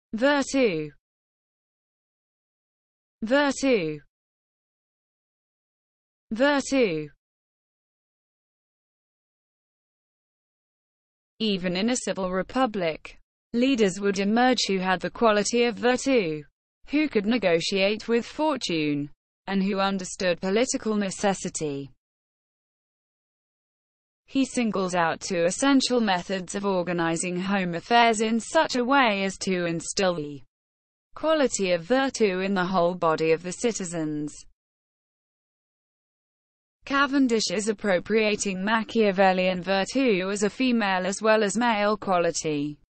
virtu, virtu, virtu. Even in a civil republic, leaders would emerge who had the quality of virtu, who could negotiate with fortune, and who understood political necessity. He singles out two essential methods of organizing home affairs in such a way as to instill the quality of virtu in the whole body of the citizens. Cavendish is appropriating Machiavellian virtu as a female as well as male quality.